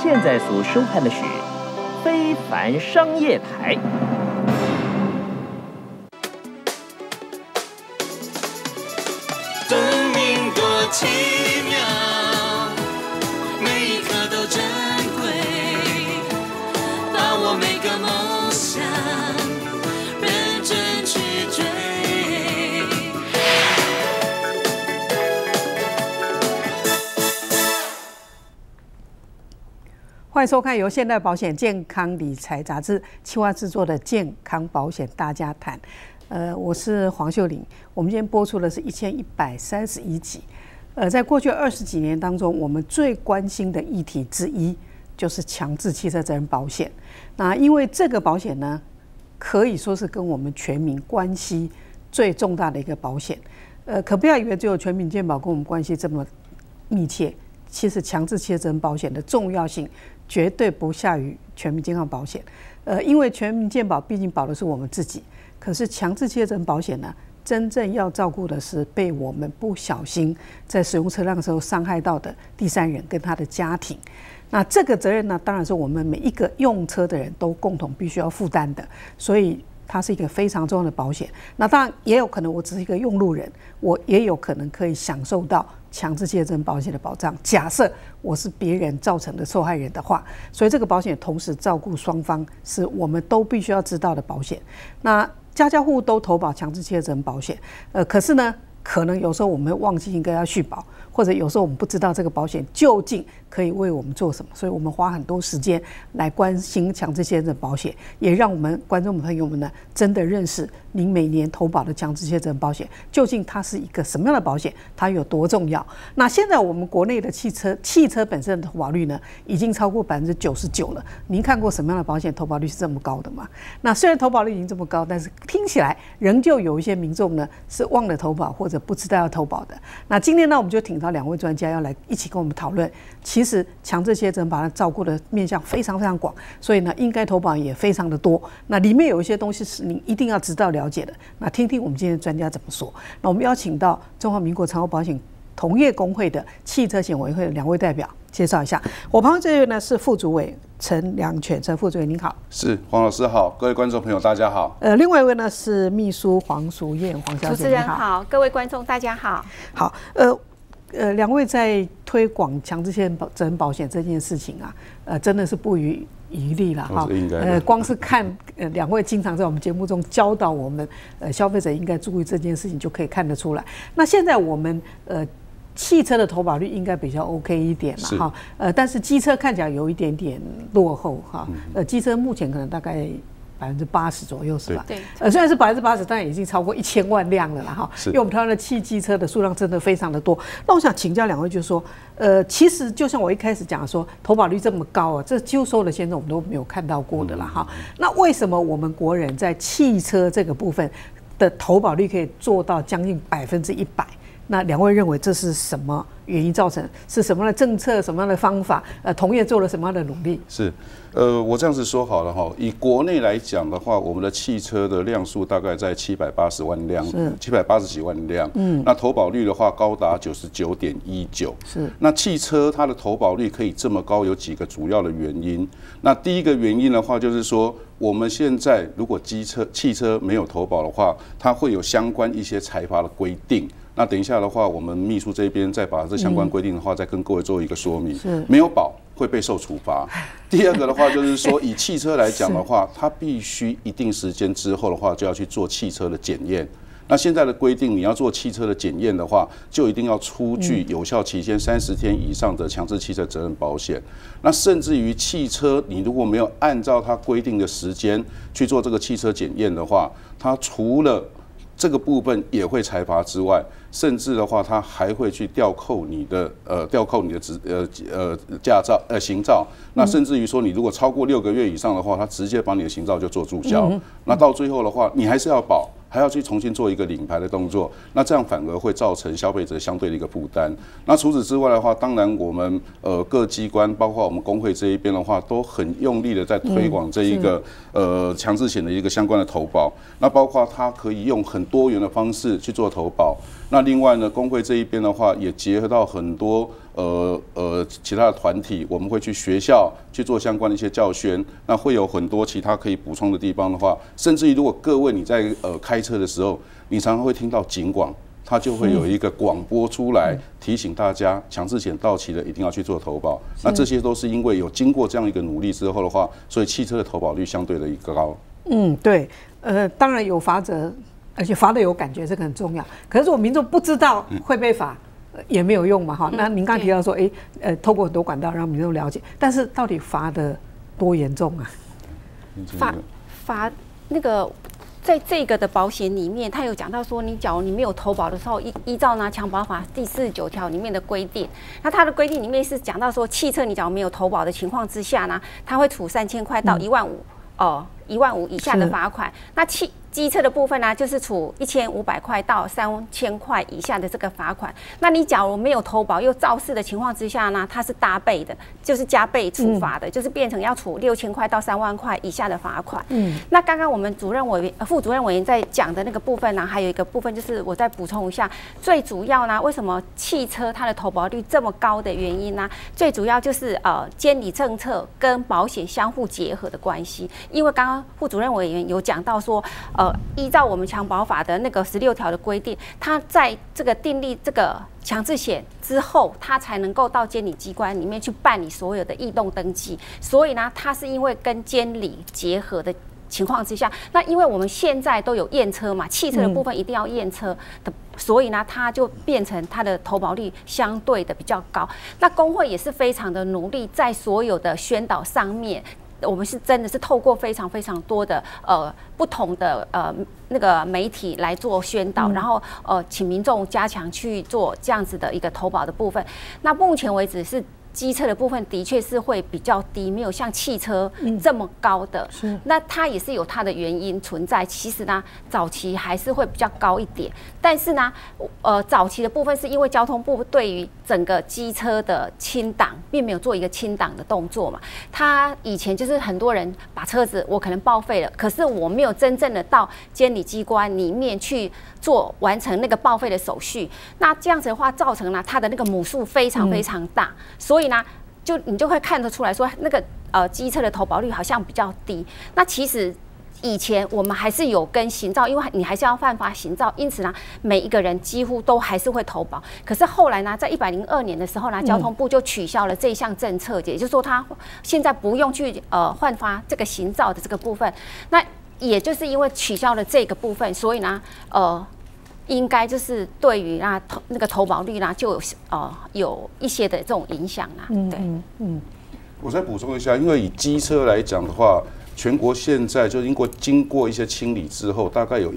现在所收看的是非凡商业台。 生命多奇妙，每一刻都珍贵，把握每个梦想，认真去追。 欢迎收看由现代保险健康理财杂志企划制作的健康保险大家谈。我是黄秀玲。我们今天播出的是1131集。在过去20几年当中，我们最关心的议题之一就是强制汽车责任保险。那因为这个保险呢，可以说是跟我们全民关系最重大的一个保险。可不要以为只有全民健保跟我们关系这么密切，其实强制汽车责任保险的重要性绝对不下于全民健康保险。因为全民健保毕竟保的是我们自己。可是强制汽车责任保险呢，真正要照顾的是被我们不小心在使用车辆的时候伤害到的第三人跟他的家庭。那这个责任呢，当然是我们每一个用车的人都共同必须要负担的，所以它是一个非常重要的保险。那当然也有可能我只是一个用路人，我也有可能可以享受到强制汽车责任保险的保障。假设我是别人造成的受害人的话，所以这个保险同时照顾双方，是我们都必须要知道的保险。那家家户户都投保强制汽车责任保险，可是呢，可能有时候我们忘记应该要续保，或者有时候我们不知道这个保险究竟可以为我们做什么，所以我们花很多时间来关心强制汽车责任保险，也让我们观众朋友们呢真的认识您每年投保的强制汽车责任保险究竟它是一个什么样的保险，它有多重要。那现在我们国内的汽车本身的投保率呢，已经超过99%了。您看过什么样的保险投保率是这么高的吗？那虽然投保率已经这么高，但是听起来仍旧有一些民众呢是忘了投保或者不知道要投保的。那今天呢，我们就请到2位专家要来一起跟我们讨论。其实强制汽车责任保险照顾的面向非常非常广，所以呢，应该投保也非常的多。那里面有一些东西是您一定要知道了解的。那听听我们今天的专家怎么说。那我们邀请到中华民国长寿保险同业公会的汽车险委员会的2位代表介绍一下。我旁边这位呢是副主委陈良全，陈副主委您好。 是，黄老师好，各位观众朋友大家好。 另外一位呢是秘书黄淑燕，黄小姐主持人好，各位观众大家好。 好，2位在推广强制汽车责任保险这件事情啊，真的是不遗余力了哈。光是看2位经常在我们节目中教导我们，消费者应该注意这件事情就可以看得出来。那现在我们汽车的投保率应该比较 OK 一点了哈，但是机车看起来有一点点落后哈。机车目前可能大概80%左右是吧？对。虽然是80%，但已经超过1000万辆了啦哈。因为我们台湾的汽机车的数量真的非常的多。那我想请教2位，就是说，其实就像我一开始讲说，投保率这么高啊，这几乎所有的先生我们都没有看到过的啦哈。那为什么我们国人在汽车这个部分的投保率可以做到将近100%？那2位认为这是什么原因造成？是什么样的政策、什么样的方法？同业做了什么样的努力？ 是，我这样子说好了哈。以国内来讲的话，我们的汽车的辆数大概在780万辆，780几万辆。那投保率的话高达99.19%。是。那汽车它的投保率可以这么高，有几个主要的原因。那第一个原因的话，就是说我们现在如果汽车没有投保的话，它会有相关一些裁罚的规定。那等一下的话，我们秘书这边再把这相关规定的话，再跟各位做一个说明。没有保会被受处罚。第二个的话，就是说以汽车来讲的话，它必须一定时间之后的话，就要去做汽车的检验。那现在的规定，你要做汽车的检验的话，就一定要出具有效期限30天以上的强制汽车责任保险。那甚至于汽车，你如果没有按照它规定的时间去做这个汽车检验的话，它除了这个部分也会裁罚之外，甚至的话，它还会去吊扣你的驾照行照。那甚至于说，你如果超过6个月以上的话，它直接把你的行照就做注销。那到最后的话，你还是要保，还要去重新做一个领牌的动作。那这样反而会造成消费者相对的一个负担。那除此之外的话，当然我们各机关，包括我们工会这一边的话，都很用力的在推广这一个强制险的一个相关的投保。那包括它可以用很多元的方式去做投保。那那另外呢，工会这一边的话，也结合到很多其他的团体，我们会去学校去做相关的一些教宣，那会有很多其他可以补充的地方的话，甚至于如果各位你在开车的时候，你常常会听到警广。它就会有一个广播出来提醒大家，强制险到期了一定要去做投保。那这些都是因为有经过这样一个努力之后的话，所以汽车的投保率相对的一个高。 对，当然有罚则，而且罚的有感觉，这个很重要。可是如果民众不知道会被罚，也没有用嘛哈。那您刚提到说，透过很多管道让民众了解，但是到底罚的多严重啊？ 罚那个。在这个的保险里面，他有讲到说，假如你没有投保的时候，依照呢强保法第49条里面的规定，那它的规定里面是讲到说，汽车你假如没有投保的情况之下呢，它会处3000块到15000以下的罚款。那机车的部分呢，就是处1500块到3000块以下的这个罚款。那你假如没有投保又肇事的情况之下呢，它是大倍的，就是加倍处罚的，就是变成要处6000块到3万块以下的罚款。那刚刚我们副主任委员在讲的那个部分呢，还有一个部分就是我再补充一下，最主要呢，为什么汽车它的投保率这么高的原因呢？最主要就是监理政策跟保险相互结合的关系。因为刚刚副主任委员有讲到说，依照我们强保法的那个16条的规定，它在这个订立这个强制险之后，它才能够到监理机关里面去办理所有的异动登记。所以呢，它是因为跟监理结合的情况之下，那因为我们现在都有验车嘛，汽车的部分一定要验车的，所以呢，它就变成它的投保率相对的比较高。那工会也是非常的努力，在所有的宣导上面。我们是真的是透过非常非常多的不同的那个媒体来做宣导，然后请民众加强去做这样子的一个投保的部分。那目前为止是。机车的部分的确是会比较低，没有像汽车这么高的。那它也是有它的原因存在。其实呢，早期还是会比较高一点，但是呢，早期的部分是因为交通部对于整个机车的清档，并没有做一个清档的动作嘛。他以前就是很多人把车子我可能报废了，可是我没有真正的到监理机关里面去完成那个报废的手续。那这样子的话，造成了它的那个母数非常非常大，所以呢，你就会看得出来说，那个机车的投保率好像比较低。那其实以前我们还是有跟行照，因为你还是要犯法行照，因此呢，每一个人几乎都还是会投保。可是后来呢，在102年的时候呢，交通部就取消了这一项政策，也就是说，他现在不用去换发这个行照的这个部分。那也就是因为取消了这个部分，所以呢，应该就是对于那个投保率呢，就有一些的这种影响啦。对， 我再补充一下，因为以机车来讲的话，全国现在就经过一些清理之后，大概有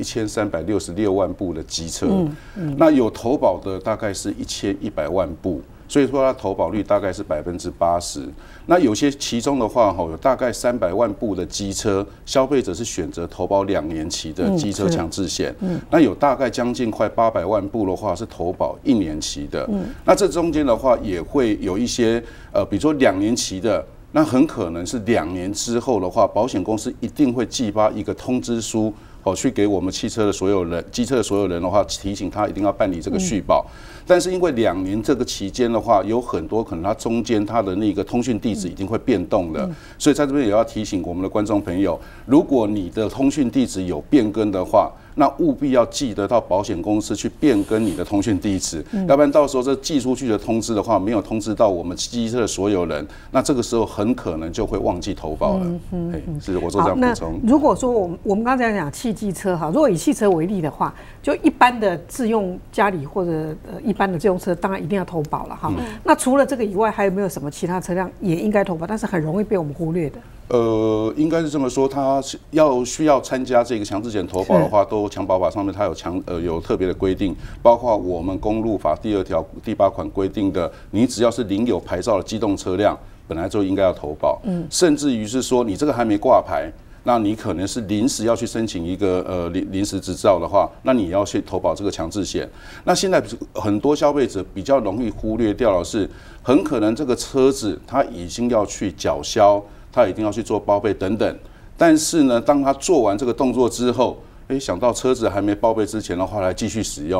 1366万部的机车，那有投保的大概是1100万部。所以说它投保率大概是80%。那有些其中的话，有大概300万部的机车，消费者是选择投保2年期的机车强制险。那有大概将近快800万部的话是投保1年期的。那这中间的话也会有一些比如说2年期的。那很可能是2年之后的话，保险公司一定会寄发一个通知书，去给我们汽车的所有人、机车的所有人的话，提醒他一定要办理这个续保。但是因为2年这个期间的话，有很多可能它中间它的那个通讯地址已经会变动了，所以在这边也要提醒我们的观众朋友，如果你的通讯地址有变更的话，那务必要记得到保险公司去变更你的通讯地址，要不然到时候这寄出去的通知的话，没有通知到我们机车的所有人，那这个时候很可能就会忘记投保了。是我做这样补充。 如果说我们刚才讲汽车哈，如果以汽车为例的话，就一般的自用家里或者一般的自用车，当然一定要投保了哈。那除了这个以外，还有没有什么其他车辆也应该投保，但是很容易被我们忽略的？ 应该是这么说，他需要参加这个强制险投保的话，都强保法上面它有特别的规定，包括我们公路法第2条第8款规定的，你只要是领有牌照的机动车辆，本来就应该要投保。甚至于是说你这个还没挂牌，那你可能是临时要去申请一个临时执照的话，那你也要去投保这个强制险。那现在很多消费者比较容易忽略掉的是，很可能这个车子他已经要去缴销。他一定要去做报备等等，但是呢，当他做完这个动作之后，想到车子还没报备之前的话，来继续使用，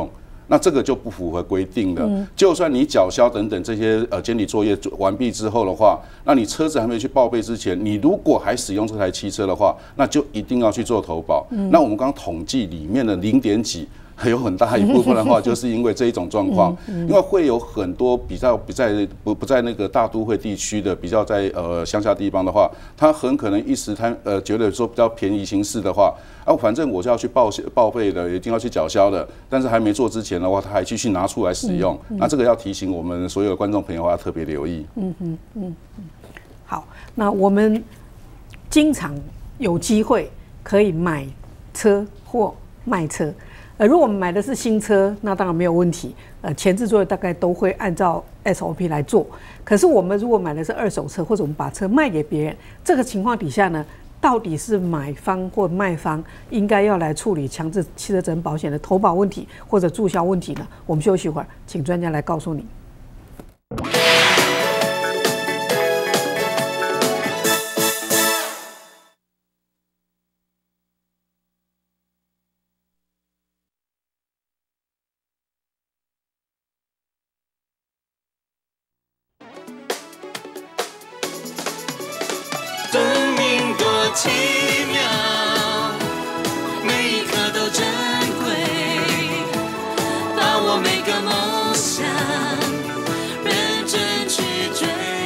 那这个就不符合规定了。就算你缴销等等这些监理作业完毕之后的话，那你车子还没去报备之前，你如果还使用这台汽车的话，那就一定要去做投保。那我们刚刚统计里面的0点几。有很大一部分的话，就是因为这一种状况，因为会有很多比较不在那个大都会地区的，比较在乡下地方的话，他很可能一时他觉得说比较便宜行事的话，反正我就要去报备的，一定要去缴销的，但是还没做之前的话，他还继续拿出来使用，那这个要提醒我们所有的观众朋友要特别留意。 好，那我们经常有机会可以买车或卖车。如果我们买的是新车，那当然没有问题。前置作业大概都会按照 SOP 来做。可是我们如果买的是二手车，或者我们把车卖给别人，这个情况底下呢，到底是买方或卖方应该要来处理强制汽车责任保险的投保问题或者注销问题呢？我们休息一会儿，请专家来告诉你。 奇妙，每一刻都珍贵，把握每个梦想，认真去追。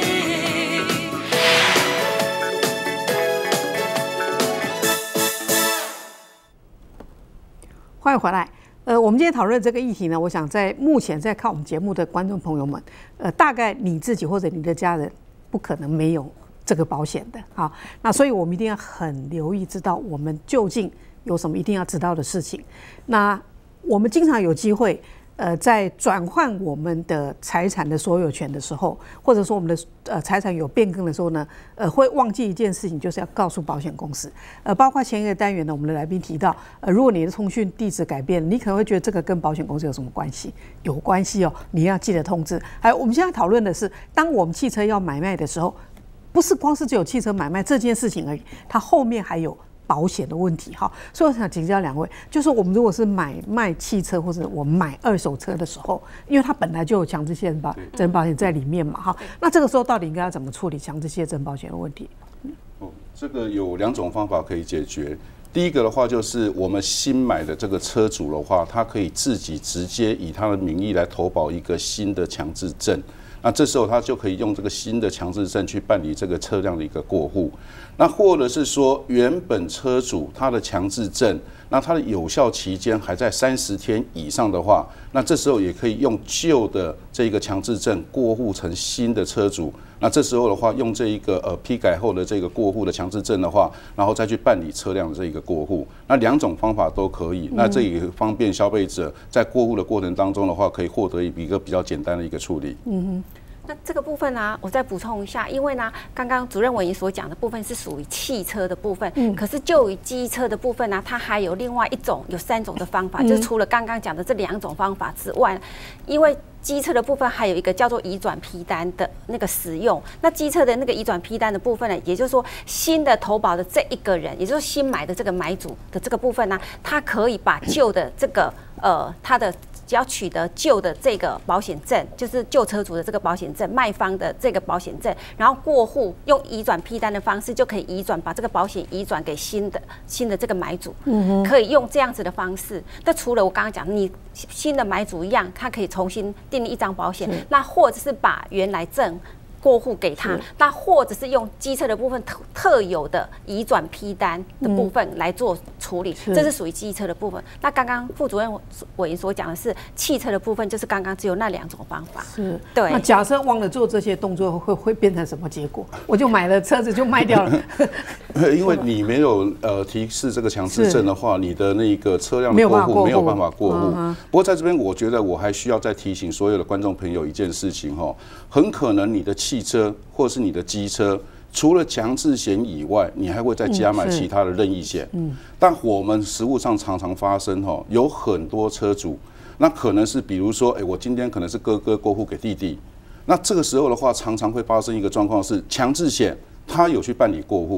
欢迎回来。我们今天讨论这个议题呢，我想目前在看我们节目的观众朋友们，大概你自己或者你的家人不可能没有这个保险的。好，那所以我们一定要很留意，知道我们究竟有什么一定要知道的事情。那我们经常有机会，在转换我们的财产的所有权的时候，或者说我们的财产有变更的时候呢，会忘记一件事情，就是要告诉保险公司。包括前一个单元呢，我们的来宾提到，如果你的通讯地址改变，你可能会觉得这个跟保险公司有什么关系？有关系哦，你要记得通知。还有，我们现在讨论的是，当我们汽车要买卖的时候，不是光是只有汽车买卖这件事情而已，它后面还有保险的问题哈。所以我想请教两位，就是我们如果是买卖汽车或者我买二手车的时候，因为它本来就有强制责任保险在里面嘛哈，那这个时候到底应该要怎么处理强制责任保险的问题？ 这个有2种方法可以解决。第一个的话，就是我们新买的这个车主的话，他可以自己直接以他的名义来投保一个新的强制证。那这时候他就可以用这个新的强制证去办理这个车辆的一个过户。那或者是说，原本车主他的强制证，那它的有效期间还在30天以上的话，那这时候也可以用旧的这个强制证过户成新的车主。那这时候的话，用这一个批改后的这个过户的强制证的话，然后再去办理车辆的这一个过户。那2种方法都可以。那这也方便消费者在过户的过程当中的话，可以获得一个比较简单的一个处理。 那这个部分呢，我再补充一下，因为呢，刚刚主任委员所讲的部分是属于汽车的部分，可是就于机车的部分呢，它还有另外一种，有3种的方法，就是除了刚刚讲的这2种方法之外，因为机车的部分还有一个叫做移转批单的那个使用。那机车的那个移转批单的部分呢，也就是说新的投保的这一个人，也就是新买的这个买主的这个部分呢，他可以把旧的这个他的只要取得旧的这个保险证，就是旧车主的这个保险证，卖方的这个保险证，然后过户用移转批单的方式就可以移转，把这个保险移转给新的这个买主，可以用这样子的方式。那除了我刚刚讲，你新的买主一样，他可以重新订立一张保险，那或者是把原来证过户给他，那或者是用机车的部分特有的移转批单的部分来做处理，这是属于机车的部分。那刚刚副主任委员所讲的是汽车的部分，就是刚刚只有那2种方法。是，对。 那假设忘了做这些动作，会变成什么结果？我就买了车子就卖掉了。 因为你没有提示这个强制证的话，你的那个车辆的过户没有办法过户。不过在这边，我觉得我还需要再提醒所有的观众朋友一件事情哈，很可能你的汽车或是你的机车，除了强制险以外，你还会再加买其他的任意险。但我们实务上常常发生哈，有很多车主，那可能是比如说，我今天可能是哥哥过户给弟弟，那这个时候的话，常常会发生一个状况是，强制险他有去办理过户，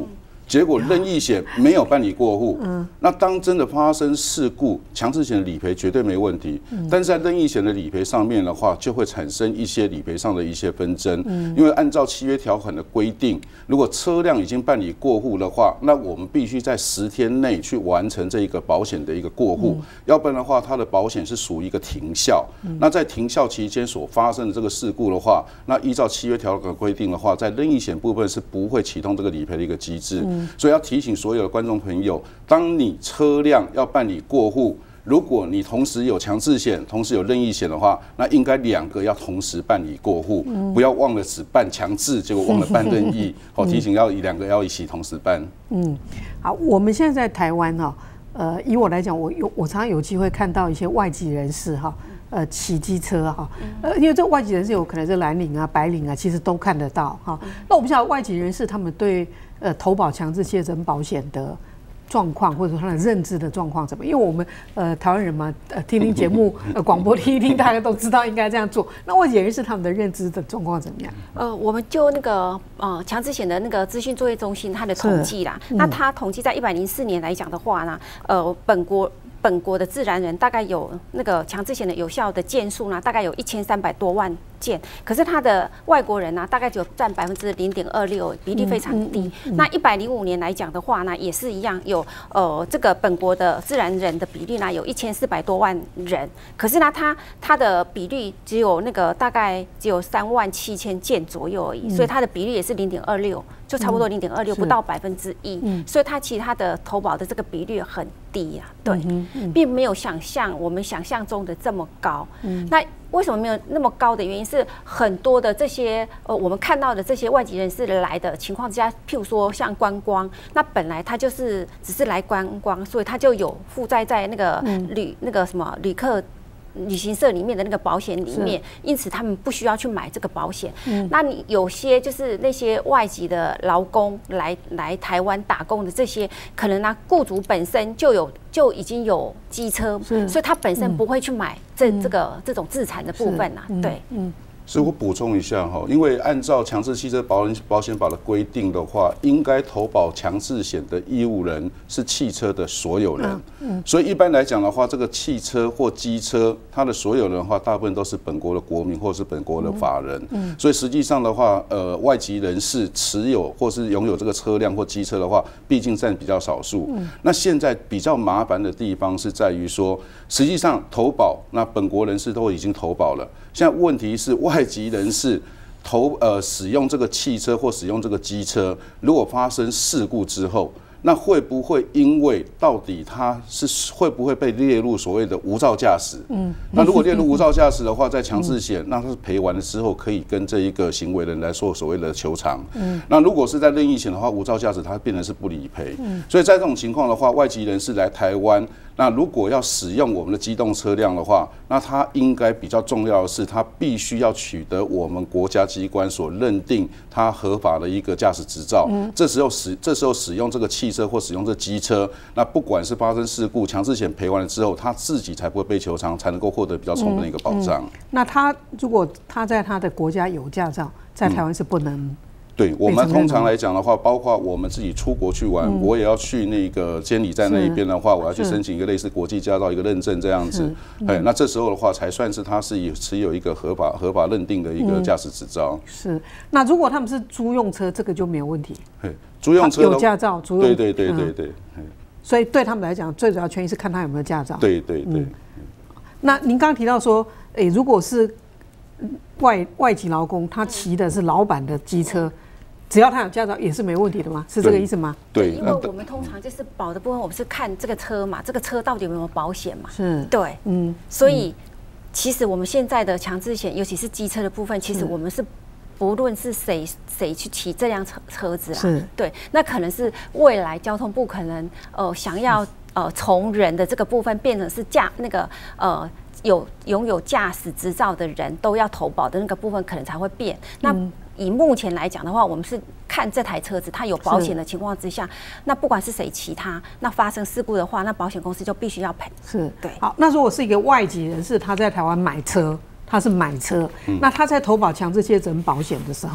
结果任意险没有办理过户，那当真的发生事故，强制险的理赔绝对没问题，但是在任意险的理赔上面的话，就会产生一些理赔上的一些纷争，因为按照契约条款的规定，如果车辆已经办理过户的话，那我们必须在10天内去完成这一个保险的一个过户，要不然的话，它的保险是属于一个停效。那在停效期间所发生的这个事故的话，那依照契约条款规定的话，在任意险部分是不会启动这个理赔的一个机制。所以要提醒所有的观众朋友，当你车辆要办理过户，如果你同时有强制险，同时有任意险的话，那应该2个要同时办理过户，不要忘了只办强制，结果忘了办任意。好，提醒要2个要一起同时办。 好，我们现在在台湾哈，以我来讲，我常常有机会看到一些外籍人士哈。骑机车哈，因为这外籍人士有可能是蓝领啊、白领啊，其实都看得到哈。那我不晓得外籍人士他们对投保强制确诊保险的状况，或者他的认知的状况怎么？因为我们台湾人嘛，听听节目，广播听一听，大家都知道应该这样做。那外籍人士他们的认知的状况怎么样？ 我们就那个强制险的那个资讯作业中心它的统计啦，那它统计在104年来讲的话呢，本国的自然人大概有那个强制险的有效的件数呢，大概有1300多万件，可是他的外国人呢，大概只有占0.26%，比例非常低。那105年来讲的话呢，也是一样，有这个本国的自然人的比例呢有1400多万人，可是呢，它的比率只有那个大概只有37000件左右而已，所以它的比例也是0.26%。就差不多0.26%，不到1%，所以它其实它的投保的这个比率很低啊，对，并没有我们想象中的这么高。那为什么没有那么高的原因是很多的这些我们看到的这些外籍人士来的情况之下，譬如说像观光，那本来他就是只是来观光，所以他就有附在那个旅客旅行社里面的那个保险里面，因此他们不需要去买这个保险。那你有些就是那些外籍的劳工来台湾打工的这些，可能呢雇主本身就已经有机车，所以他本身不会去买这种自产的部分啦。对。 所以我补充一下哈，因为按照强制汽车保险法的规定的话，应该投保强制险的义务人是汽车的所有人。所以一般来讲的话，这个汽车或机车，它的所有人的话，大部分都是本国的国民或是本国的法人。所以实际上的话，外籍人士持有或是拥有这个车辆或机车的话，毕竟占比较少数。那现在比较麻烦的地方是在于说，实际上投保，那本国人士都已经投保了。现在问题是外籍人士使用这个汽车或使用这个机车，如果发生事故之后，那会不会因为到底他会不会被列入所谓的无照驾驶？那如果列入无照驾驶的话，在强制险，那他是赔完了之后可以跟这一个行为人来说所谓的求偿。那如果是在任意险的话，无照驾驶它变成是不理赔。所以在这种情况的话，外籍人士来台湾，那如果要使用我们的机动车辆的话，那它应该比较重要的是，它必须要取得我们国家机关所认定它合法的一个驾驶执照。这时候使用这个汽车或使用这机车，那不管是发生事故，强制险赔完了之后，他自己才不会被求偿，才能够获得比较充分的一个保障。 那如果他在他的国家有驾照，在台湾是不能。 对我们通常来讲的话，包括我们自己出国去玩，我也要去那个监理站那一边的话，我要去申请一个类似国际驾照一个认证这样子。那这时候的话，才算是他是持有一个合法认定的一个驾驶执照。 是。那如果他们是租用车，这个就没有问题。 租用车有驾照，租用。 对。 所以对他们来讲，最主要权益是看他有没有驾照。 对。 那您刚刚提到说，如果是外籍劳工，他骑的是老板的机车。只要他有驾照也是没问题的吗？是这个意思吗？ 对，因为我们通常就是保的部分，我们是看这个车嘛，这个车到底有没有保险嘛？ 是， 对，所以其实我们现在的强制险，尤其是机车的部分，其实我们是不论是谁去骑这辆车子啊，对，那可能是未来交通部可能想要从人的这个部分变成是拥有驾驶执照的人都要投保的那个部分，可能才会变。那以目前来讲的话，我们是看这台车子它有保险的情况之下，那不管是谁骑它，那发生事故的话，那保险公司就必须要赔。 是， 对。 好，那如果是一个外籍人士，他在台湾买车，他是买车，那他在投保强制确诊保险的时候，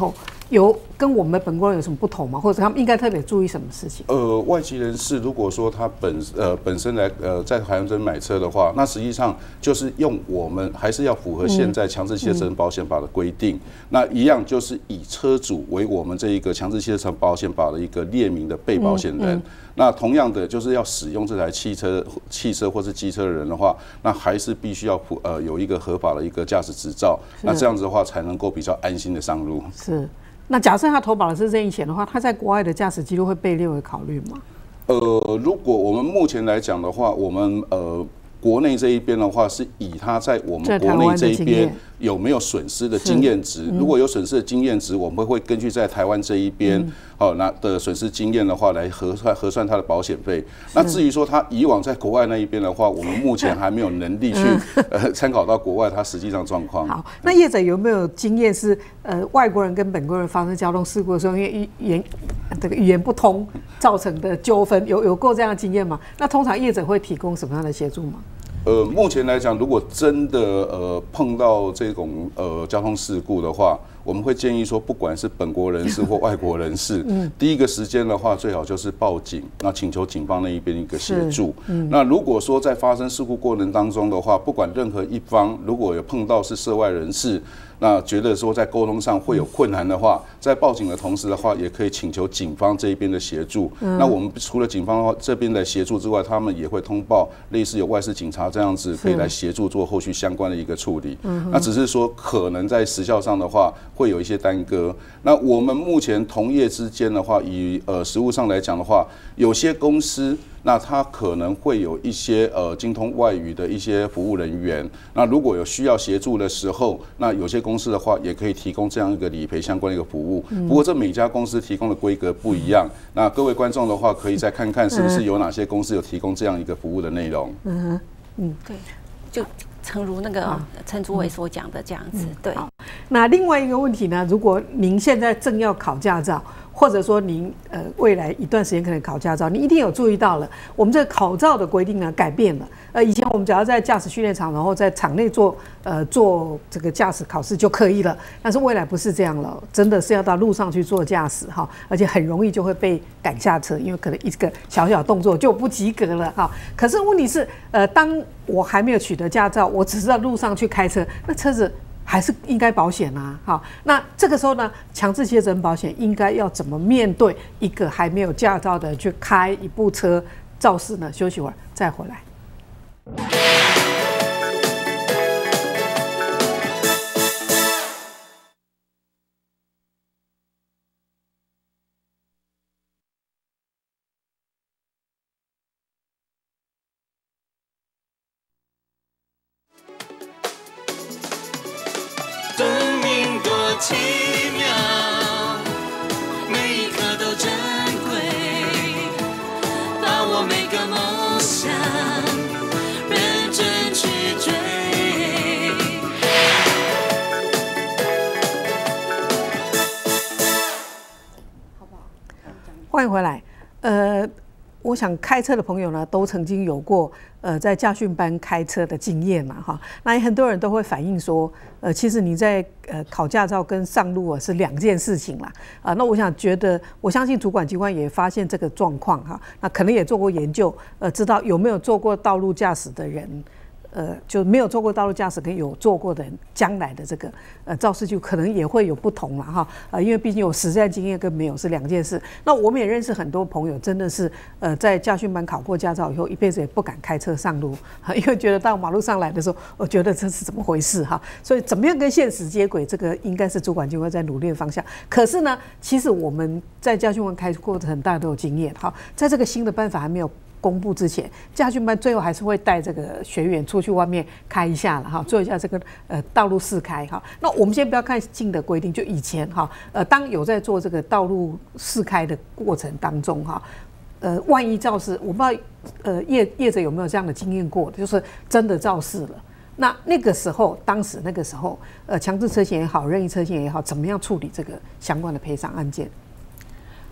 有跟我们本国人有什么不同吗？或者他们应该特别注意什么事情？ 外籍人士如果说他本身来在台湾这边买车的话，那实际上就是用我们还是要符合现在强制汽车责任保险法的规定，那一样就是以车主为我们这一个强制汽车保险法的一个列明的被保险人。那同样的，就是要使用这台汽车或是机车的人的话，那还是必须要有一个合法的一个驾驶执照，那这样子的话才能够比较安心的上路。 是。那假设他投保的是任意险的话，他在国外的驾驶记录会被列为考虑吗？ 如果我们目前来讲的话，我们国内这一边的话，是以他在我们国内这一边有没有损失的经验值。如果有损失的经验值，我们会根据在台湾这一边那的损失经验的话来核算他的保险费。那至于说他以往在国外那一边的话，我们目前还没有能力去参考到国外他实际上状况。 好，那业者有没有经验是外国人跟本国人发生交通事故的时候，因为语言不通造成的纠纷，有过这样的经验吗？那通常业者会提供什么样的协助吗？ 目前来讲，如果真的碰到这种交通事故的话，我们会建议说，不管是本国人士或外国人士，第一个时间的话，最好就是报警，那请求警方那一边一个协助。那如果说在发生事故过程当中的话，不管任何一方如果有碰到是涉外人士，那觉得说在沟通上会有困难的话，在报警的同时的话，也可以请求警方这一边的协助。那我们除了警方这边的协助之外，他们也会通报类似有外事警察这样子，可以来协助做后续相关的一个处理。那只是说可能在时效上的话，会有一些耽搁。那我们目前同业之间的话，以实务上来讲的话，有些公司那它可能会有一些精通外语的一些服务人员。那如果有需要协助的时候，那有些公司的话也可以提供这样一个理赔相关的一个服务。不过这每家公司提供的规格不一样。那各位观众的话，可以再看看是不是有哪些公司有提供这样一个服务的内容。 对，就诚如那个陈主委所讲的这样子。对。 那另外一个问题呢，如果您现在正要考驾照，或者说您未来一段时间可能考驾照，你一定有注意到了，我们这个考照的规定呢改变了。以前我们只要在驾驶训练场，然后在场内做这个驾驶考试就可以了，但是未来不是这样了，真的是要到路上去做驾驶哈，而且很容易就会被赶下车，因为可能一个小小动作就不及格了哈。可是问题是，当我还没有取得驾照，我只是在路上去开车，那车子还是应该保险啊，好，那这个时候呢，强制汽车责任保险应该要怎么面对一个还没有驾照的人去开一部车肇事呢？休息会儿再回来。 生命多奇妙，每一刻都珍贵，把握每个梦想认真去追。 欢迎回来。我想开车的朋友呢，都曾经有过在驾训班开车的经验嘛，哈。那很多人都会反映说，其实你在考驾照跟上路啊是两件事情啦。那我相信主管机关也发现这个状况哈，那可能也做过研究，知道有没有做过道路驾驶的人。就没有做过道路驾驶跟有做过的人，将来的这个肇事就可能也会有不同了哈。因为毕竟有实战经验跟没有是两件事。那我们也认识很多朋友，真的是在驾训班考过驾照以后，一辈子也不敢开车上路，因为觉得到马路上来的时候，我觉得这是怎么回事哈。所以怎么样跟现实接轨，这个应该是主管机关在努力的方向。可是呢，其实我们在驾训班开过的很大都有经验哈，在这个新的办法还没有公布之前，驾训班最后还是会带这个学员出去外面开一下了哈，做一下这个道路试开哈。那我们先不要看新的规定，就以前哈，当有在做这个道路试开的过程当中哈，万一肇事，我不知道业者有没有这样的经验过，就是真的肇事了。那个时候，当时那个时候，强制车险也好，任意车险也好，怎么样处理这个相关的赔偿案件？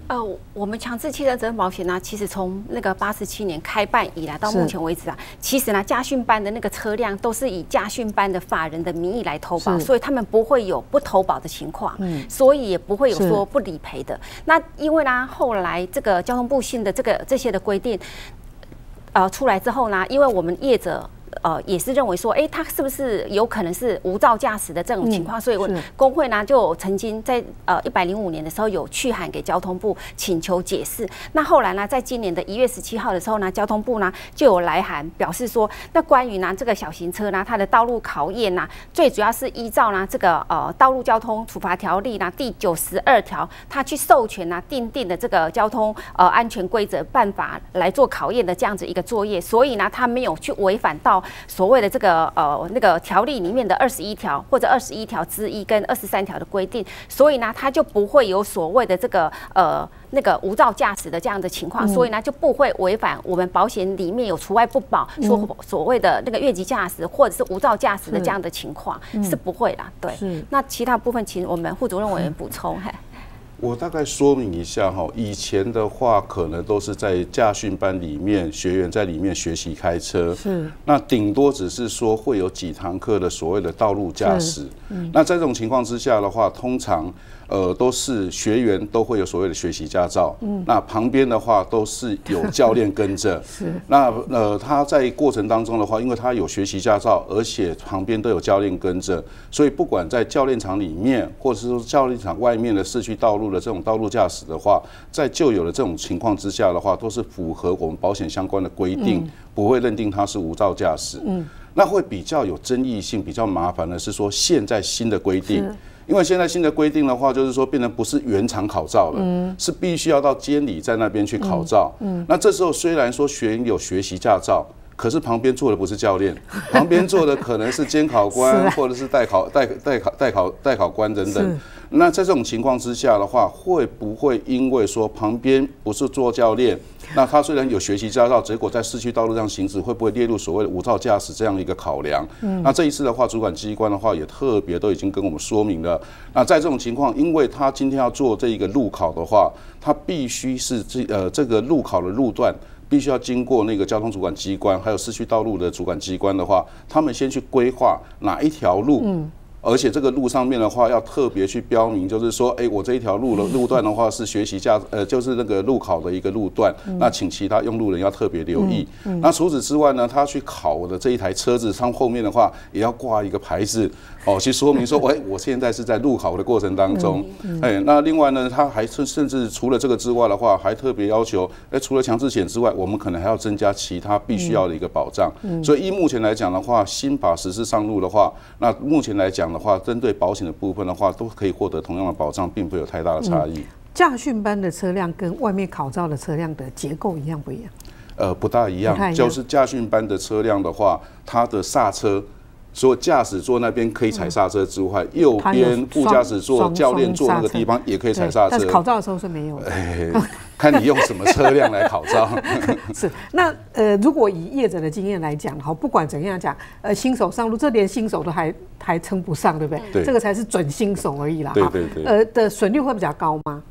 我们强制汽车责任保险呢，其实从那个87年开办以来到目前为止啊，其实呢，驾训班的那个车辆都是以驾训班的法人的名义来投保，所以他们不会有不投保的情况，所以也不会有说不理赔的。那因为呢，后来这个交通部新的这些的规定，出来之后呢，因为我们业者。也是认为说，他是不是有可能是无照驾驶的这种情况？所以工会呢就曾经在105年的时候有去函给交通部请求解释。那后来呢，在今年的1月17号的时候呢，交通部呢就有来函表示说，那关于呢这个小型车呢它的道路考验呢，最主要是依照呢这个道路交通处罚条例呢第92条，它去授权呢订定的这个交通安全规则办法来做考验的这样子一个作业，所以呢它没有去违反到所谓的这个那个条例里面的21条或者21条之一跟23条的规定，所以呢，它就不会有所谓的这个那个无照驾驶的这样的情况，所以呢就不会违反我们保险里面有除外不保所谓的那个越级驾驶或者是无照驾驶的这样的情况是不会啦。对，那其他部分请我们副主任委员补充。 我大概说明一下哈，以前的话可能都是在驾训班里面，学员在里面学习开车，那顶多只是说会有几堂课的所谓的道路驾驶。那在这种情况之下的话，通常都是学员都会有所谓的学习驾照，那旁边的话都是有教练跟着。那他在过程当中的话，因为他有学习驾照，而且旁边都有教练跟着，所以不管在教练场里面，或者是说教练场外面的市区道路的这种道路驾驶的话，在旧有的这种情况之下的话，都是符合我们保险相关的规定，不会认定他是无照驾驶。那会比较有争议性、比较麻烦的是说，现在新的规定。因为现在新的规定的话，就是说变成不是原厂考照了，是必须要到监理在那边去考照。那这时候虽然说学员有学习驾照，可是旁边坐的不是教练，旁边坐的可能是监考官或者是代考官等等。那在这种情况之下的话，会不会因为说旁边不是做教练，那他虽然有学习驾照，结果在市区道路上行驶，会不会列入所谓的无照驾驶这样一个考量？那这一次的话，主管机关的话也特别都已经跟我们说明了。那在这种情况，因为他今天要做这一个路考的话，他必须是这个路考的路段。必须要经过那个交通主管机关，还有市区道路的主管机关的话，他们先去规划哪一条路。而且这个路上面的话，要特别去标明，就是说，我这一条路段的话是学习就是那个路考的一个路段，那请其他用路人要特别留意。那除此之外呢，他去考的这一台车子，它后面的话也要挂一个牌子，去说明说，我现在是在路考的过程当中。那另外呢，他还甚至除了这个之外的话，还特别要求，除了强制险之外，我们可能还要增加其他必须要的一个保障。所以依目前来讲的话，新法实施上路的话，那目前来讲的话，针对保险的部分的话，都可以获得同样的保障，并不会有太大的差异。 驾训班的车辆跟外面考照的车辆的结构一样不一样？ 不大一样，就是驾训班的车辆的话，它的刹车。所有驾驶座那边可以踩刹车之外，右边副驾驶座、教练座那个地方也可以踩刹车。 但是考照的时候是没有的。 看你用什么车辆来考照。 是，那如果以业者的经验来讲，好，不管怎样讲，新手上路，这连新手都还称不上，对不对？ 对， 这个才是准新手而已啦。 对。 的损率会比较高吗？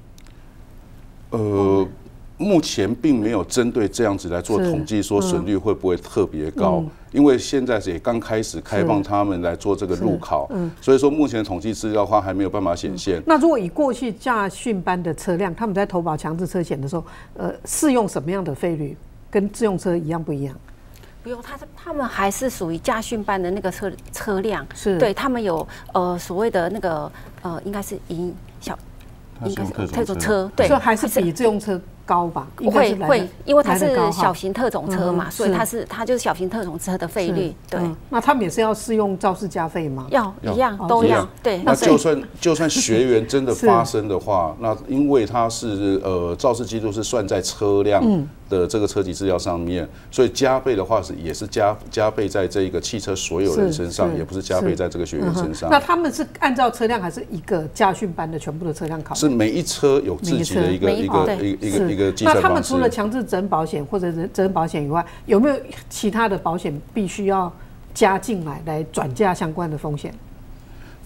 目前并没有针对这样子来做统计，说损率会不会特别高，因为现在也刚开始开放他们来做这个路考，所以说目前的统计资料的话还没有办法显现。 那如果以过去驾训班的车辆，他们在投保强制车险的时候，适用什么样的费率？跟自用车一样不一样？ 不用，他们还是属于驾训班的那个车辆，对他们有所谓的那个应该是应该是特种车，对， 所以还是比自用车高吧？ 会，因为它是小型特种车嘛，所以它就是小型特种车的费率。对， 那他们也是要适用肇事加费吗？ 要一样都要。对， 那就算学员真的发生的话，那因为它是肇事记录是算在车辆的这个车籍资料上面，所以加倍的话也是加倍在这个汽车所有人身上，也不是加倍在这个学员身上。 那他们是按照车辆还是一个驾训班的全部的车辆考？ 是每一车有自己的一个计算方式。 那他们除了强制责任保险或者责任保险以外，有没有其他的保险必须要加进来转嫁相关的风险？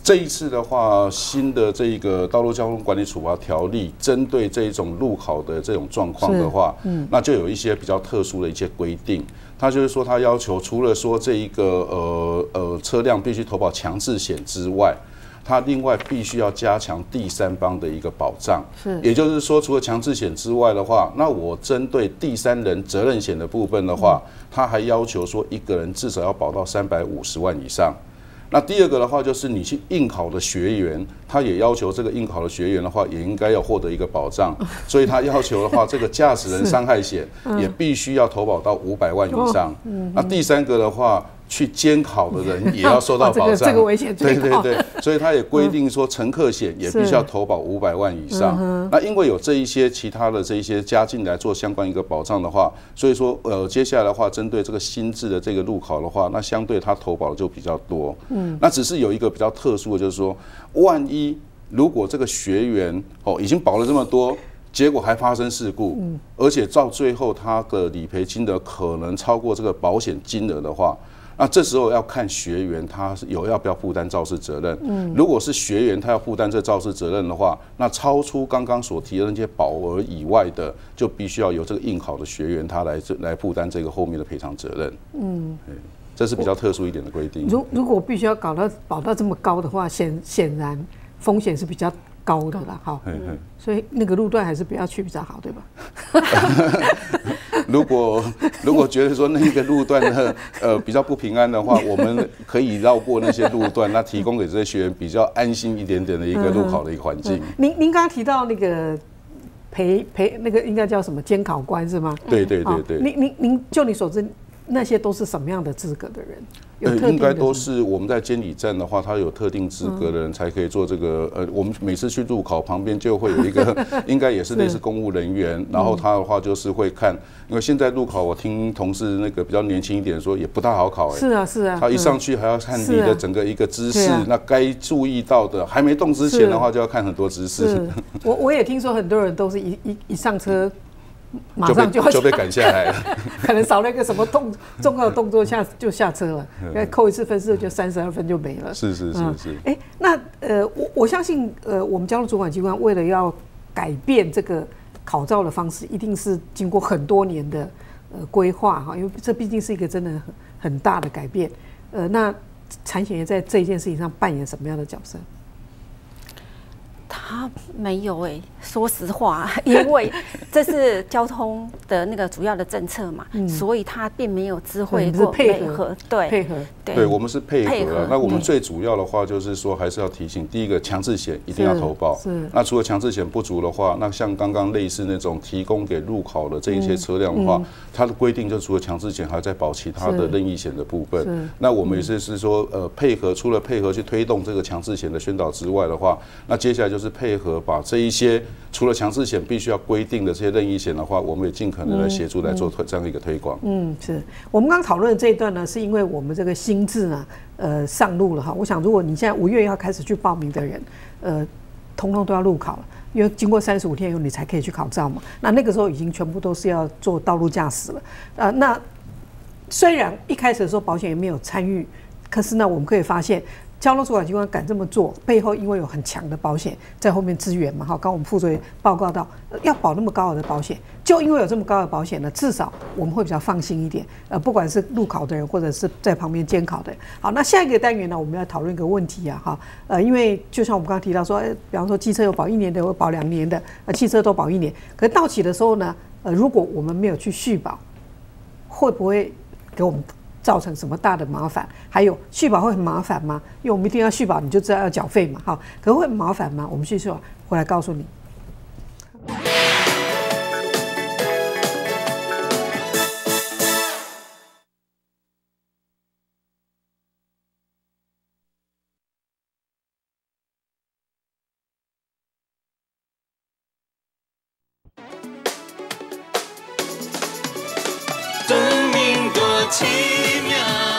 这一次的话，新的这个道路交通管理处罚条例，针对这种路考的这种状况的话，那就有一些比较特殊的一些规定。他就是说，他要求除了说这一个车辆必须投保强制险之外，它另外必须要加强第三方的一个保障，也就是说，除了强制险之外的话，那我针对第三人责任险的部分的话，他还要求说一个人至少要保到350万以上。那第二个的话，就是你去应考的学员，他也要求这个应考的学员的话，也应该要获得一个保障，所以他要求的话，这个驾驶人伤害险也必须要投保到500万以上。那第三个的话，去监考的人也要受到保障， 这个危险最高。 对，所以他也规定说，乘客险也必须要投保500万以上。那因为有这一些其他的这一些加进来做相关一个保障的话，所以说接下来的话，针对这个新制的这个路考的话，那相对他投保的就比较多。那只是有一个比较特殊的，就是说，万一如果这个学员已经保了这么多，结果还发生事故，而且到最后他的理赔金额可能超过这个保险金额的话，那这时候要看学员他要不要负担肇事责任。如果是学员他要负担这肇事责任的话，那超出刚刚所提的那些保额以外的，就必须要由这个应考的学员他来负担这个后面的赔偿责任。这是比较特殊一点的规定。 如果必须要保到这么高的话，显然风险是比较高的啦，哈。所以那个路段还是不要去比较好，对吧？ 如果觉得说那个路段呢，比较不平安的话，我们可以绕过那些路段，那提供给这些学员比较安心一点点的一个路考的一个环境。 您刚刚提到那个陪那个应该叫什么监考官是吗？ 对。 您就你所知，那些都是什么样的资格的人？ 应该都是我们在监理站的话，他有特定资格的人才可以做这个。我们每次去路考旁边就会有一个，应该也是类似公务人员，然后他的话就是会看，因为现在路考我听同事那个比较年轻一点说也不大好考。 是啊。 他一上去还要看你的整个一个姿势，那该注意到的，还没动之前的话就要看很多姿势。 我也听说很多人都是一上车。马上就被赶下来了， 可能少了一个什么重要的动作就下车了，扣一次分数就32分就没了。 是。 那我相信我们交通主管机关为了要改变这个考照的方式，一定是经过很多年的规划哈，因为这毕竟是一个真的很大的改变。那产险业在这一件事情上扮演什么样的角色？ 他没有说实话，因为这是交通的那个主要的政策嘛，所以他并没有知会过配合， 对，我们是配合了。那我们最主要的话就是说，还是要提醒，第一个强制险一定要投保。那除了强制险不足的话，那像刚刚类似那种提供给路考的这一些车辆的话，它的规定就除了强制险，还在保其他的任意险的部分。那我们也是说，配合除了配合去推动这个强制险的宣导之外的话，那接下来就是配合把这一些除了强制险必须要规定的这些任意险的话，我们也尽可能的协助来做这样的一个推广。 是我们刚讨论的这一段呢，是因为我们这个新制呢，上路了哈。我想，如果你现在5月要开始去报名的人，通通都要路考了，因为经过35天以后你才可以去考照嘛。那个时候已经全部都是要做道路驾驶了。那虽然一开始的时候保险也没有参与，可是呢，我们可以发现。交通主管机关敢这么做，背后因为有很强的保险在后面支援嘛。刚刚我们副主任报告到，要保那么高额的保险，就因为有这么高的保险呢，至少我们会比较放心一点。不管是路考的人，或者是在旁边监考的人。好，那下一个单元呢，我们要讨论一个问题啊，因为就像我们刚刚提到说，比方说机车有保1年的，有保2年的，汽车都保1年，可是到期的时候呢，如果我们没有去续保，会不会给我们造成什么大的麻烦？还有续保会很麻烦吗？因为我们一定要续保，你就知道要缴费嘛，可是会很麻烦吗？我们续保回来告诉你。 生命多奇妙，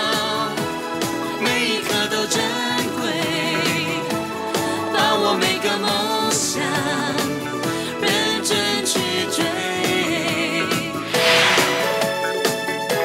每一刻都珍贵，把握每个梦想，认真去追。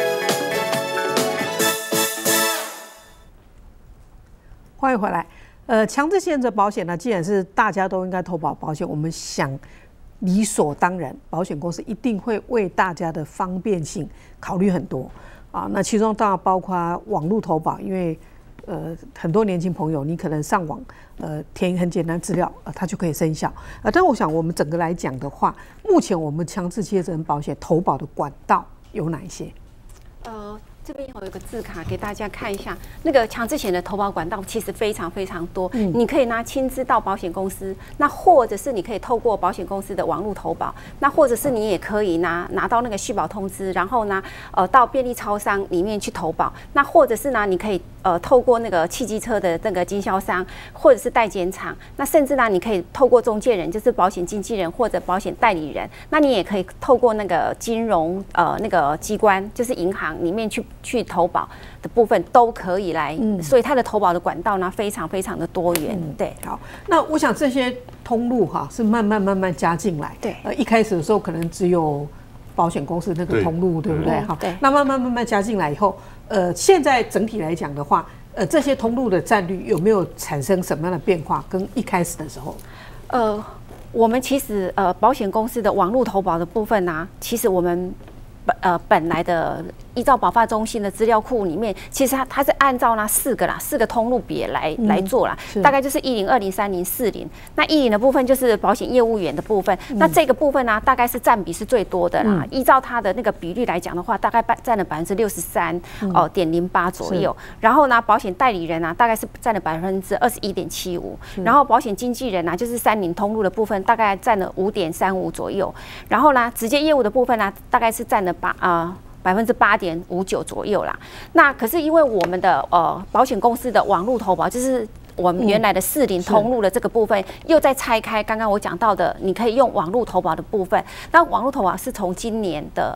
欢迎回来。 强制险责保险呢，既然是大家都应该投保保险，我们想理所当然，保险公司一定会为大家的方便性考虑很多啊。那其中当然包括网络投保，因为很多年轻朋友，你可能上网填很简单资料，它就可以生效。但我想我们整个来讲的话，目前我们强制企业责任保险投保的管道有哪一些？ 这边有一个字卡给大家看一下，那个强制险的投保管道其实非常非常多，你可以亲自到保险公司，那或者是你可以透过保险公司的网络投保，那或者是你也可以拿到那个续保通知，然后呢到便利超商里面去投保，那或者是呢你可以透过那个汽机车的那个经销商或者是代检厂，那甚至呢你可以透过中介人，就是保险经纪人或者保险代理人，那你也可以透过那个金融那个机关，就是银行里面去投保的部分都可以来，所以它的投保的管道呢非常非常的多元。对， 好，那我想这些通路是慢慢加进来。 对， 一开始的时候可能只有保险公司那个通路，对不对？好， 对。 那慢慢加进来以后，现在整体来讲的话，这些通路的占率有没有产生什么样的变化？跟一开始的时候， 我们其实保险公司的网络投保的部分呢，其实我们本来的依照保发中心的资料库里面，其实它是按照四个通路别来做啦，大概就是10、20、30、40。那10的部分就是保险业务员的部分，那这个部分呢，大概是占比是最多的啦。依照它的那个比率来讲的话，大概占了63.08%左右。然后呢，保险代理人啊，大概是占了21.75%。然后保险经纪人啊，就是30通路的部分，大概占了5.35%左右。然后呢，直接业务的部分呢，大概是占了8.59%左右啦。那可是因为我们的保险公司的网络投保，就是我们原来的40通路的这个部分，又在拆开刚刚我讲到的，你可以用网络投保的部分。那网络投保是从今年的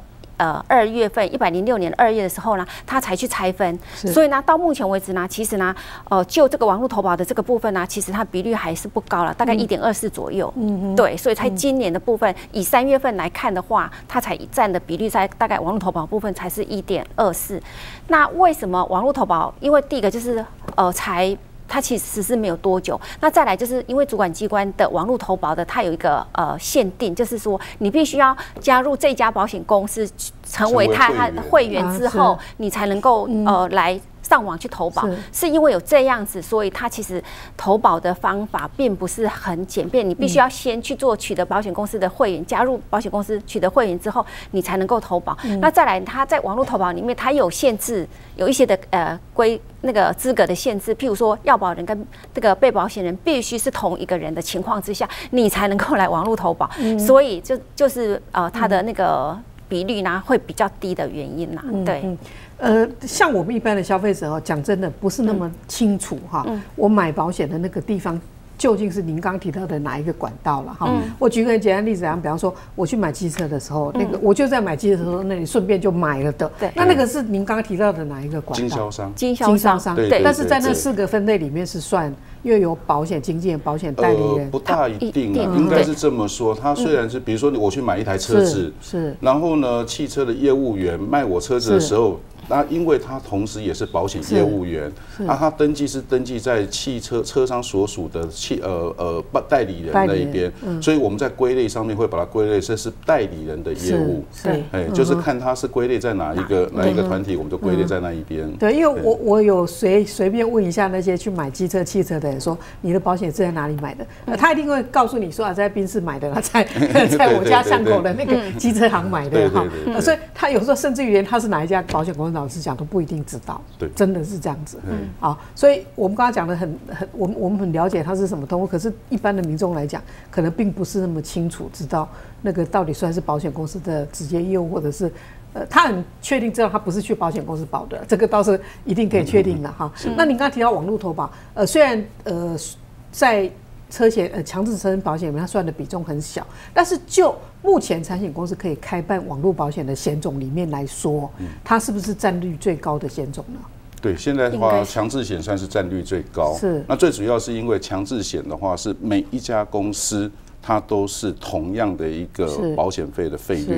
2月份，106年2月的时候呢，它才去拆分，所以呢，到目前为止呢，其实呢，就这个网络投保的这个部分呢，其实它比率还是不高了，大概1.24%左右。对，所以才今年的部分，以3月份来看的话，它才占的比率在大概网络投保部分才是1.24%。那为什么网络投保？因为第一个就是它其实是没有多久，那再来就是因为主管机关的网络投保的，它有一个限定，就是说你必须要加入这家保险公司，成为它的会员之后，你才能够来上网去投保，是因为有这样子，所以它其实投保的方法并不是很简便，你必须要先去取得保险公司的会员，加入保险公司取得会员之后，你才能够投保。那再来，它在网络投保里面，它有限制，有一些的那个资格的限制，譬如说要保人跟这个被保险人必须是同一个人的情况之下，你才能够来网络投保，所以就是它的那个比率呢会比较低的原因啦，对。 像我们一般的消费者讲真的不是那么清楚我买保险的那个地方究竟是您刚提到的哪一个管道了哈？我举个很简单的例子比方说我去买机车的时候，那个我就在买机车的时候那里顺便就买了的，对，那个是您刚刚提到的哪一个管道？经销商，对，但是在那4个分类里面是算。因为有保险经纪人、保险代理人， 不大一定啊，应该是这么说。他虽然是，比如说我去买一台车子，是，然后呢，汽车的业务员卖我车子的时候，那因为他同时也是保险业务员，那他登记是登记在汽车车商所属的代理人那一边，所以我们在归类上面会把它归类，这是代理人的业务，就是看他是归类在哪一个团体，我们就归类在那一边。对， 因为我有随便问一下那些去买机车、汽车的人。说你的保险是在哪里买的？他一定会告诉你说在宾士买的，在我家巷口的那个机车行买的哈。所以他有时候甚至于连他是哪一家保险公司，老实讲都不一定知道。对，真的是这样子。好，所以我们刚刚讲的我们很了解它是什么通路，可是一般的民众来讲，可能并不是那么清楚知道那个到底算是保险公司的直接业务，或者是。他很确定知道他不是去保险公司保的，这个倒是一定可以确定的哈。那您刚刚提到网络投保，虽然在车险强制责任保险里面它算的比重很小，但是就目前产险公司可以开办网络保险的险种里面来说，它是不是占率最高的险种呢？ 对，现在的话，强制险算是占率最高。是，那最主要是因为强制险的话，是每一家公司它都是同样的一个保险费的费率。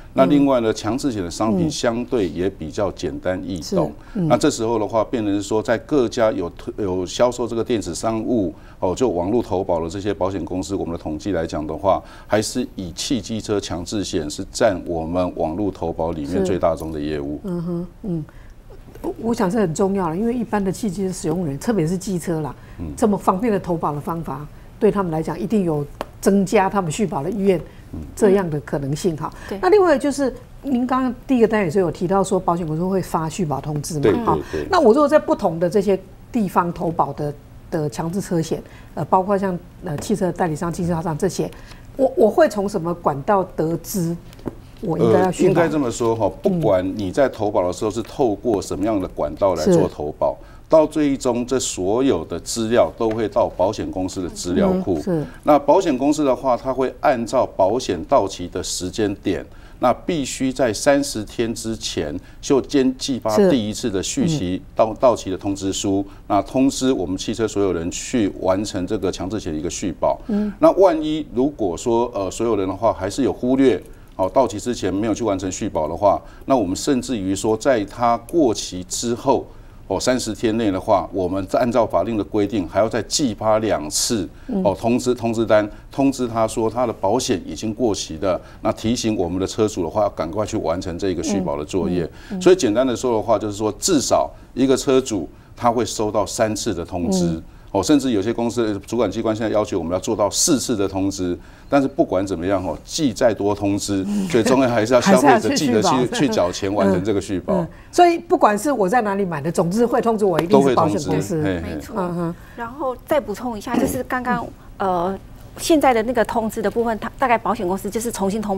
那另外呢，强制险的商品相对也比较简单易懂。那这时候的话，变成是说，在各家有销售这个电子商务就网络投保的这些保险公司，我们的统计来讲的话，还是以汽机车强制险是占我们网络投保里面最大宗的业务。 我想这很重要了，因为一般的汽机车使用人，特别是机车啦，这么方便的投保的方法，对他们来讲一定有增加他们续保的意愿。这样的可能性哈。那另外就是您刚刚第一个单元就有提到说，保险公司会发续保通知嘛？哈。那我如果在不同的这些地方投保的强制车险，包括像汽车代理商、经销商这些，我会从什么管道得知我应该要续保？ 应该这么说哈，不管你在投保的时候是透过什么样的管道来做投保。到最终，这所有的资料都会到保险公司的资料库。那保险公司的话，它会按照保险到期的时间点，那必须在30天之前就先寄发第一次的续期到期的通知书，那通知我们汽车所有人去完成这个强制险的一个续保。那万一如果说所有人的话还是有忽略。到期之前没有去完成续保的话，那我们甚至于说，在它过期之后，30天内的话，我们按照法令的规定，还要再寄发2次通知单，通知他说他的保险已经过期的，那提醒我们的车主的话，要赶快去完成这个续保的作业。所以简单的说的话，就是说至少一个车主他会收到3次的通知。甚至有些公司的主管机关现在要求我们要做到4次的通知，但是不管怎么样寄再多通知，最重要还是要消费者记得去缴钱完成这个续保。 所以不管是我在哪里买的，总之会通知我，一定是保险公司。 没错。然后再补充一下，就是刚刚现在的那个通知的部分，它大概保险公司就是重新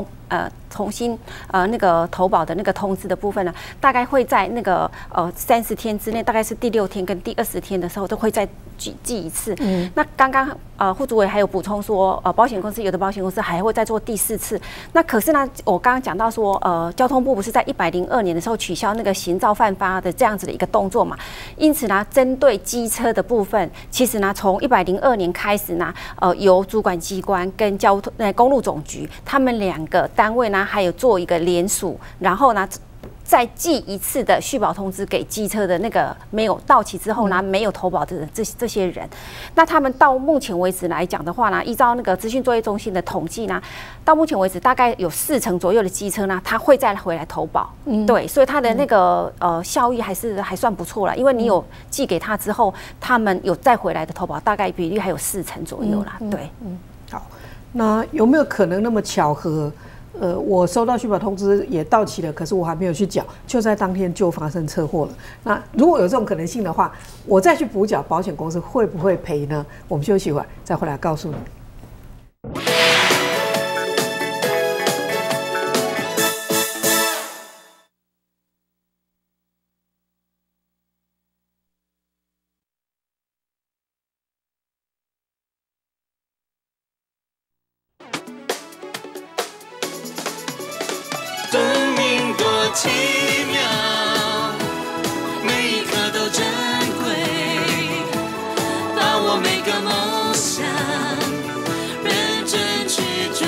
那个投保的那个通知的部分呢，大概会在那个30天之内，大概是第6天跟第20天的时候都会再寄一次。那刚刚副主委还有补充说，保险公司有的保险公司还会再做第4次。那可是呢，我刚刚讲到说，交通部不是在102年的时候取消那个行照犯发的这样子的一个动作嘛？因此呢，针对机车的部分，其实呢，从102年开始呢，由主管机关跟公路总局他们2个单位呢，还有做一个联署，然后呢，再寄一次的续保通知给机车的那个没有到期之后呢，没有投保的这些人。那他们到目前为止来讲的话呢，依照那个资讯作业中心的统计呢，到目前为止大概有40%左右的机车呢，他会再回来投保。对，所以他的那个效益还算不错啦，因为你有寄给他之后，他们有再回来的投保，大概比率还有40%左右啦。对， 好，那有没有可能那么巧合？我收到续保通知也到期了，可是我还没有去缴，就在当天就发生车祸了。那如果有这种可能性的话，我再去补缴，保险公司会不会赔呢？我们休息一会儿，再回来告诉你。 奇妙，每一刻都珍贵，把握每个梦想，认真去追。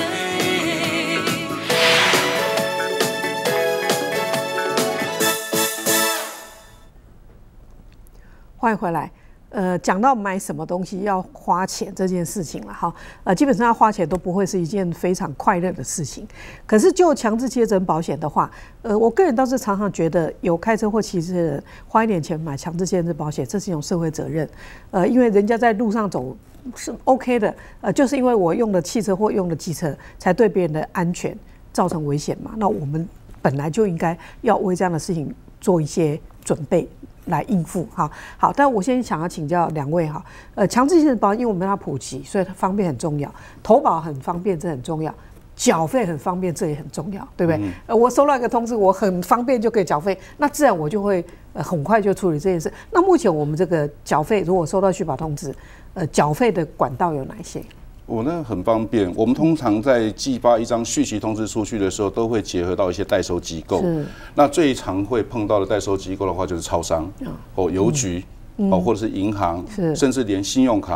欢迎回来。讲到买什么东西要花钱这件事情了哈，基本上要花钱都不会是一件非常快乐的事情。可是就强制接诊保险的话，我个人倒是常常觉得有开车或骑车的人花一点钱买强制接诊保险，这是一种社会责任。因为人家在路上走是 OK 的，就是因为我用的汽车或用的机车，才对别人的安全造成危险嘛。那我们本来就应该要为这样的事情做一些准备。来应付哈，好，但我先想要请教2位哈，强制性的保险，因为我们要普及，所以它方便很重要，投保很方便，这很重要，缴费很方便，这也很重要，对不对？我收到一个通知，我很方便就可以缴费，那自然我就会很快就处理这件事。那目前我们这个缴费，如果收到续保通知，缴费的管道有哪些？ 那很方便。我们通常在寄发一张续期通知出去的时候，都会结合到一些代收机构。那最常会碰到的代收机构的话，就是超商、邮局或者是银行，甚至连信用卡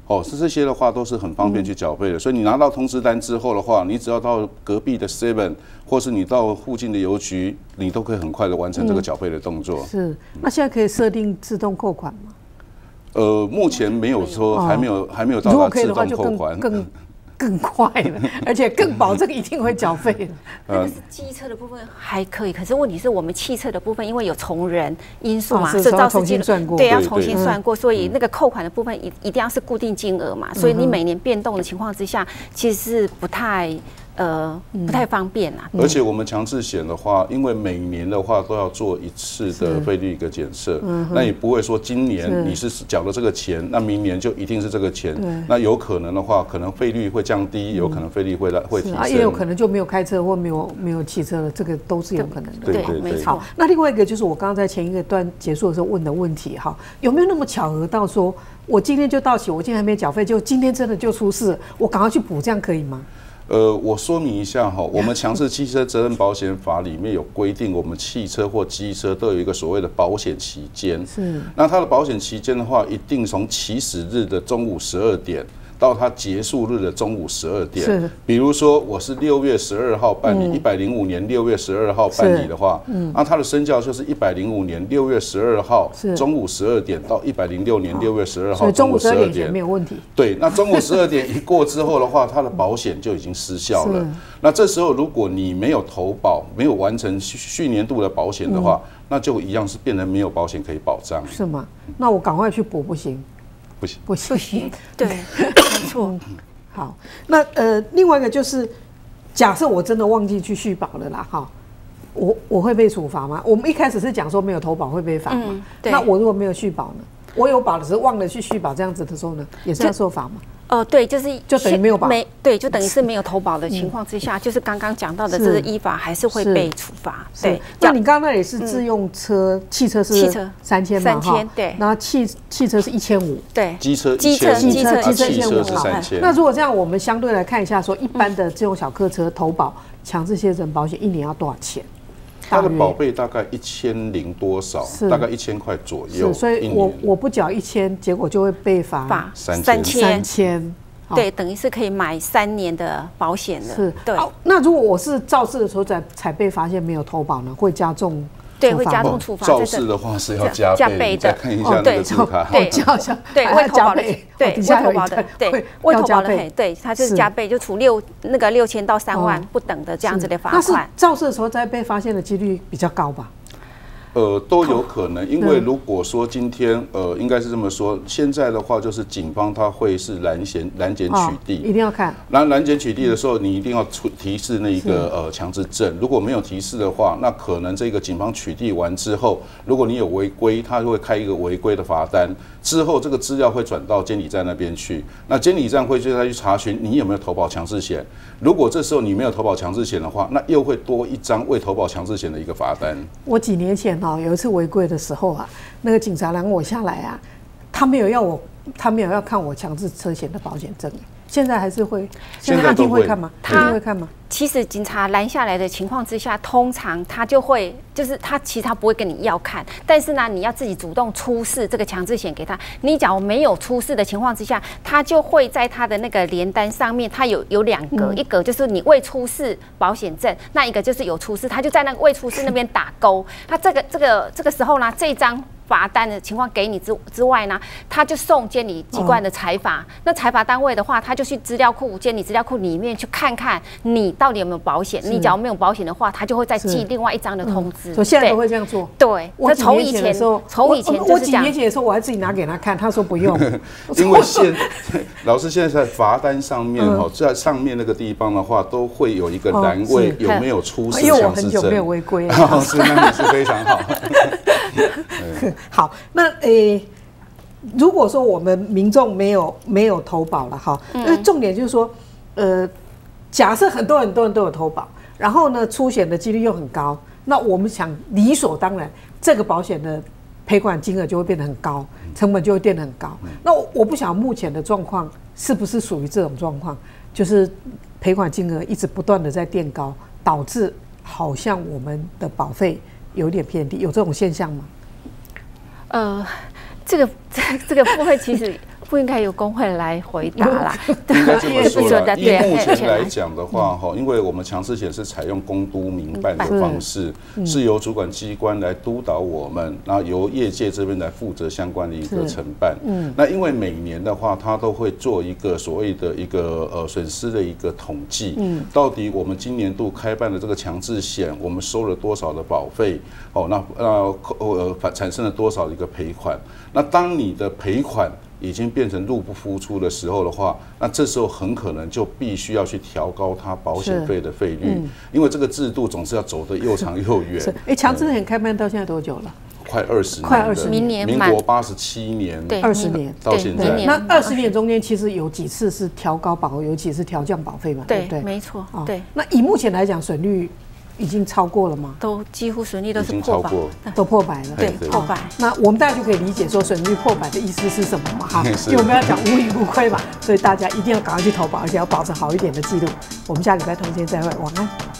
是这些的话都是很方便去缴费的。所以你拿到通知单之后的话，你只要到隔壁的 Seven， 或是你到附近的邮局，你都可以很快的完成这个缴费的动作。 是，那现在可以设定自动扣款吗？ 目前没有说，还没有到达自动扣款。 更快了，而且更保证一定会缴费了。 那个是机车的部分还可以，可是问题是我们汽车的部分，因为有从人因素嘛， 所以要重新算过。 对，要重新算过，所以那个扣款的部分一定要是固定金额嘛，所以你每年变动的情况之下，其实是不太方便啦。 而且我们强制险的话，因为每年的话都要做一次的费率一个检测，那也不会说今年你是缴了这个钱，那明年就一定是这个钱。那有可能的话，可能费率会降低，有可能费率会提升， 也有可能就没有开车或没有汽车了，这个都是有可能的。 对，没错。 那另外一个就是我刚刚在前一个段结束的时候问的问题哈，有没有那么巧合到说我今天就到期，我今天还没缴费，就今天真的就出事，我赶快去补，这样可以吗？ 我说明一下哈，我们强制汽车责任保险法里面有规定，我们汽车或机车都有一个所谓的保险期间。是，那它的保险期间的话，一定从起始日的中午12点到它结束日的中午12点。是，比如说我是6月12号办理，105年6月12号办理的话，那它的生效就是105年6月12号中午12点到106年6月12号中午12点没有问题。 对，那中午12点一过之后的话，它的保险就已经失效了。那这时候如果你没有投保，没有完成续年度的保险的话，那就一样是变成没有保险可以保障。 是吗？那我赶快去补不行？不行， 对，没错。 好，那另外一个就是，假设我真的忘记去续保了啦，哈，我会被处罚吗？我们一开始是讲说没有投保会被罚嘛，那我如果没有续保呢？我有保的时候忘了去续保，这样子的时候呢，也是要受罚吗？ 对，就等于没有保， 对，就等于是没有投保的情况之下，就是刚刚讲到的，这个依法还是会被处罚。对， 那你刚刚那里是自用车，汽车是3000嘛 ，3000，对， 然后汽车是1500， 对，机车 1500 是3000。 那如果这样，我们相对来看一下，说一般的这种小客车投保强制险保险一年要多少钱？ 它的保费大概1000多少，大概1000块左右。 所以我不缴1000，结果就会被罚3000。 对，等于是可以买3年的保险了。 是， 对。 那如果我是肇事的时候才被发现没有投保呢，会加重？ 对，会加重处罚。 肇事的话是要加倍的。再看一下那个字卡。 对，对，未投保的，对，未投保的，对，未投保的，对，它就是加倍，就处6000到3万不等的这样子的罚款。 那是肇事的时候再被发现的几率比较高吧？ 都有可能，因为如果说今天应该是这么说，现在的话就是警方他会是拦检取缔， 一定要看。 拦检取缔的时候，你一定要提示那个强制证，如果没有提示的话，那可能这个警方取缔完之后，如果你有违规，他会开一个违规的罚单，之后这个资料会转到监理站那边去，那监理站会再去查询你有没有投保强制险。如果这时候你没有投保强制险的话，那又会多一张未投保强制险的一个罚单。 我几年前有一次违规的时候啊，那个警察拦我下来啊，他没有要看我强制车险的保险证。现在还是会，现在他一定会看吗？他一定会看吗？ 其实警察拦下来的情况之下，通常他就会，就是他其实他不会跟你要看，但是呢，你要自己主动出示这个强制险给他。你假如没有出示的情况之下，他就会在他的那个联单上面，他有2格，一格就是你未出示保险证，那一个就是有出示，他就在那个未出示那边打勾。他这个时候呢，这一张罚单的情况给你之外呢，他就送监理机关的裁罚。那裁罚单位的话，他就去资料库、监理资料库里面去看看你到底有没有保险。你假如没有保险的话，他就会再寄另外一张的通知。 所以现在都会这样做。 对，那从以前就是这样。 我几年前的时候，我还自己拿给他看，他说不用。 因为老师现在在罚单上面在上面那个地方的话，都会有一个栏位有没有出示强制证。 因为我很久没有违规了。 是，那也是非常好。 好，那如果说我们民众没有投保了哈，那重点就是说，假设很多人都有投保，然后呢出险的几率又很高，那我们想理所当然，这个保险的赔款金额就会变得很高，成本就会变得很高。那我不晓得目前的状况是不是属于这种状况，就是赔款金额一直不断的在垫高，导致好像我们的保费有点偏低，有这种现象吗？ 这个部分其实不应该由工会来回答啦。 应该这么说啦。以目前对来讲的话，因为我们强制险是采用公督民办的方式，是由主管机关来督导我们，然后由业界这边来负责相关的一个承办。那因为每年的话，它都会做一个所谓的一个损失的一个统计，到底我们今年度开办的这个强制险，我们收了多少的保费，产生了多少的一个赔款。那当你的赔款已经变成入不敷出的时候的话，那这时候很可能就必须要去调高它保险费的费率，因为这个制度总是要走得又长又远。 强制险开办到现在多久了？ 快20年， 快20 年， 民国87年， 对 ，20年到现在。 那20年中间其实有几次是调高保，有几次调降保费嘛？对不对？ 没错。对。 那以目前来讲，损率已经超过了吗？ 都几乎损率都是破百， 都破百了。 对，破百。 那我们大家就可以理解说损率破百的意思是什么嘛？哈，因为我们要讲无盈无亏嘛，所以大家一定要赶快去投保，而且要保持好一点的记录。我们下礼拜同一天再会，晚安。